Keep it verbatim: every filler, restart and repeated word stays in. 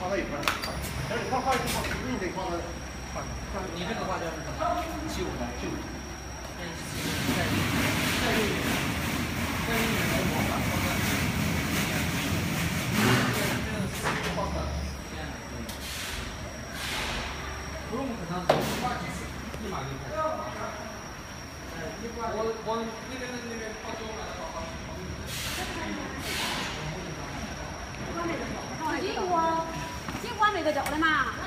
放在一块儿。但是画画是放，你得放在画。 你这个画叫是什么？九的九。嗯，再再用一点，再用一点来模仿放在。这个是画的，这样的。不用很长时间，画几次，立马就开始。我我那边那边画多了，好好。 金光，金光那个叫的嘛。